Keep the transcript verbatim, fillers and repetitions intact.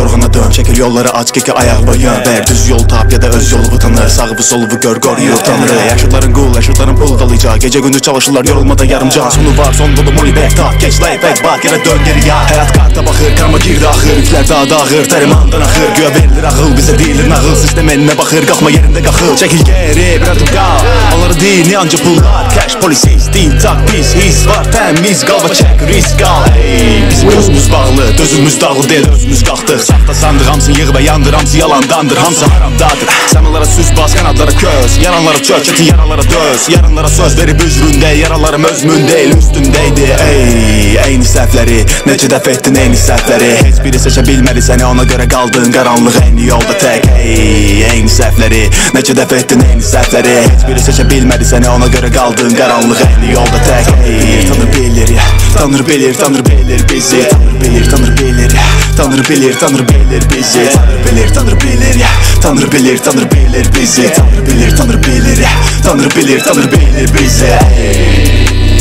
yorğuna dön. Çekil yolları aç, keki ayak boyun. Ver düz yol tap ya da öz yolu tanı. Sağı solu gör, koruyur Tanrı. Yaşıtların qul, yaşıtların pul dalıca. Gece gündüz çalışırlar, yorulmadan yarımca. Sonu var, son dolu money back top. Geç layback bak, yine dön geri ya. Hayat karta bakır, karma girdi axır. Yükler dağda ağır, tərimandan axır. Güya verilir ağıl, bize deyilir nağıl. Sistem eline bakır, qalxma yerinde qaxıl. Çekil geri, bir adım qal. Onları dini anca pullar. Cash polisiz, din tak pis. His var, təmiz qal və çək risk al. Ey, bizim gözümüz bağlı, dözümüz dağlı deyil, özümüz qalxdıq. Saxta sandıq, hamısı yığ və yandır, hamısı yalandandır. Hamısı haramdadır. Səmalara süz bas, qanadlara köz. Yaranlara çök, çətin yaralara döz. Yarınlara söz verib üzründə, yaralarım özümün deyil, üstümdəydi. Ey, eyni səhvləri, necə dəf etdin eyni səhvləri. Heç biri seçə bilmədi səni, ona görə qaldın qaranlıq eyni yolda tək. Ey, eyni səhvləri, necə dəf etdin eyni səhvləri. Heç biri seçə bilmədi səni, ona görə qaldın qaranlıq eyni yolda tək. Ey, Tanrı bilir ya, Tanrı bilir, Tanrı bilir bizi. Tanrı bilir, Tanrı bilir ya, Tanrı bilir, Tanrı bilir bizi. Tanrı bilir, Tanrı bilir ya, Tanrı bilir, Tanrı bilir bizi. Tanrı bilir, Tanrı bilir ya, Tanrı bilir, Tanrı bilir bizi.